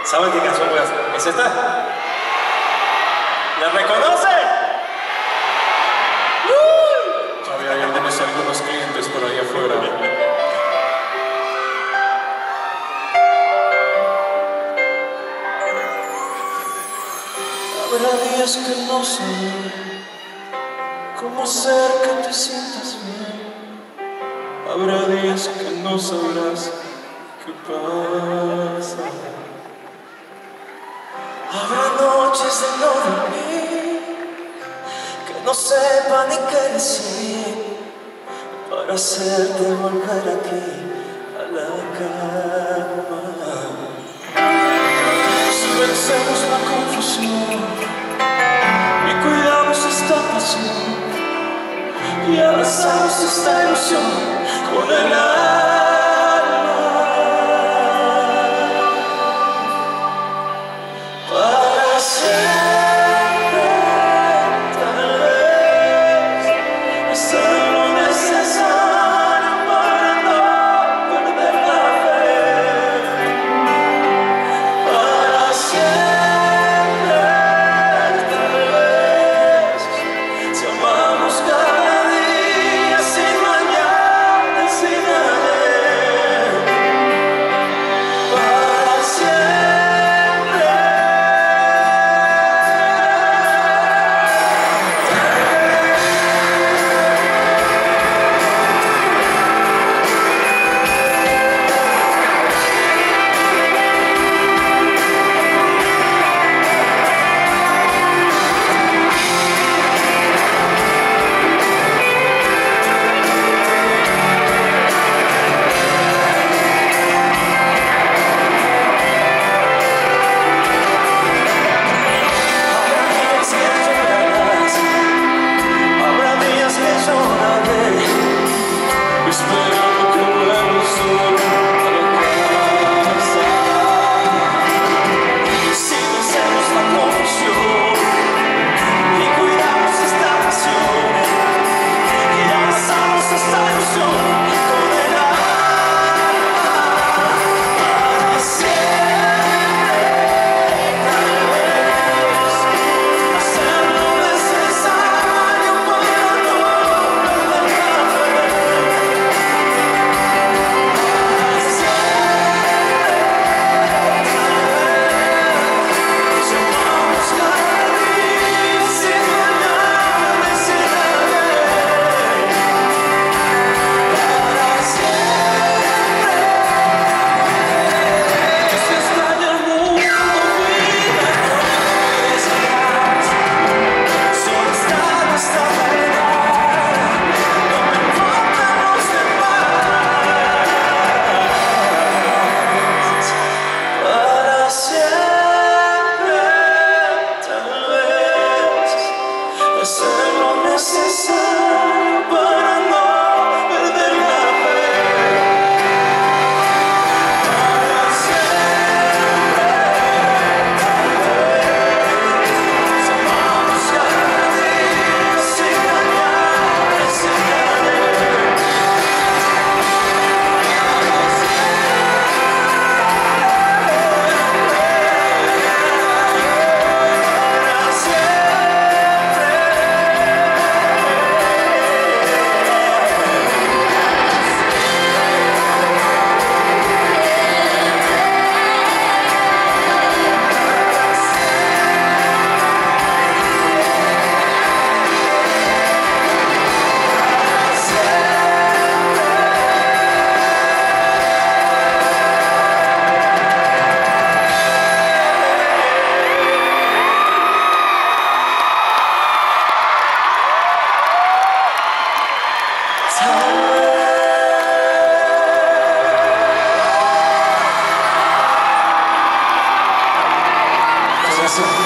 ¿Saben qué canción voy a hacer? ¿Es esta? ¿La reconocen? Todavía hay algunos clientes por ahí afuera. Habrá días que no sé cómo hacer que te sientas bien. Habrá días que no sabrás qué pasa. Habrá noches de no dormir, que no sepa ni qué decir, para hacerte volver aquí a la cama. Si vencemos la confusión y cuidamos esta pasión y abrazamos esta ilusión con el alma, para siempre, tal vez, hacer lo necesario para no perder la fe, para siempre, tal vez, si amamos cada día sin mañana, sin ayer, para siempre. Habrá días que lloraré, esperando que vuelva el sol a la casa. Si vencemos la confusión y cuidamos esta pasión y abrazamos esta ilusión con el alma, para siempre, tal vez, hacer lo necesario para no perder la fe. Para siempre, tal vez, si amamos cada día sin mañana y sin ayer, para siempre. Que se estalle el mundo, vida, no deseas. Solo está nuestra verdad, no me importan los demás. Para siempre, tal vez, hacer lo necesario para no perder la fe. Para siempre, tal vez, si amamos cada día sin mañana y sin ayer. Para siempre.